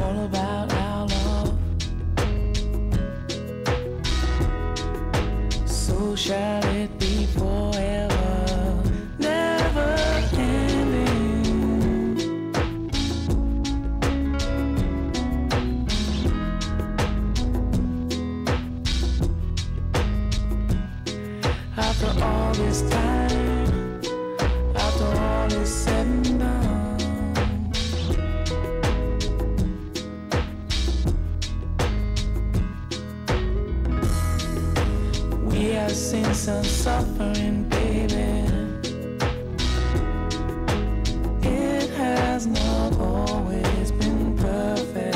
all about our love. So shall it be forever, never ending. After all this time, after all is said and done, we have seen some suffering, baby. It has not always been perfect.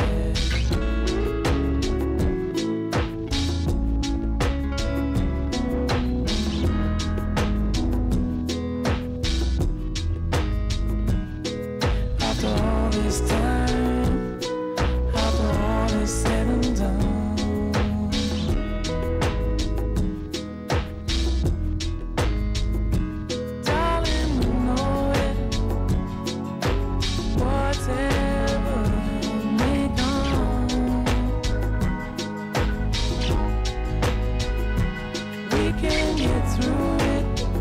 After all this time, after all is said and done, darling, we know it. Whatever may come, we can get through it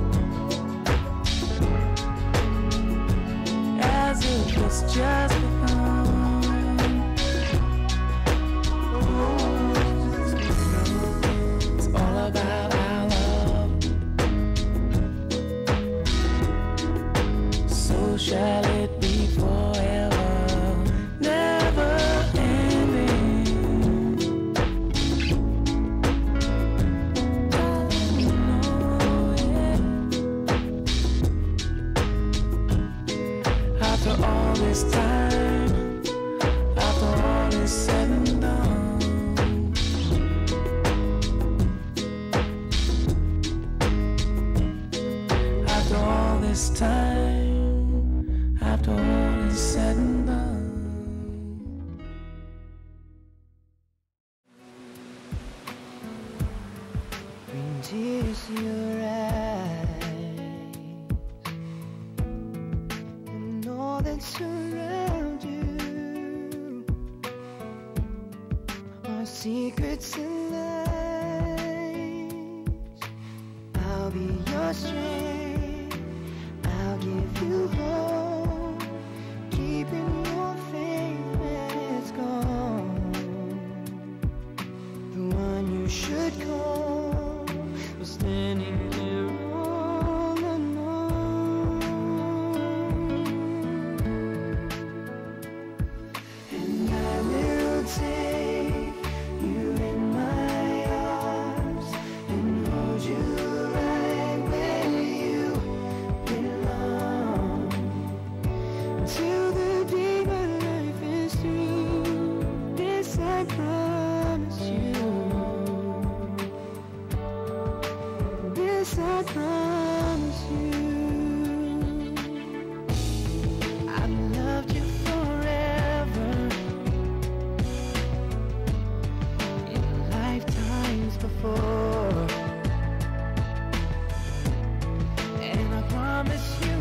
as if it's just begun. It's all about our love. So shall it be forever, never ending. Darling, you know it. After all this time, after all is said and done, after all this time, after all is said and done. Bring tears to your eyes and all that surround you are secrets and lies. I'll be your strength, I'll give you hope, keeping your faith when it's gone. The one you should call was standing there all alone. And I will take you in my arms and hold you right where you belong, till the day my life is through. This I promise you. This I promise you. I've loved you forever, in lifetimes before, and I promise you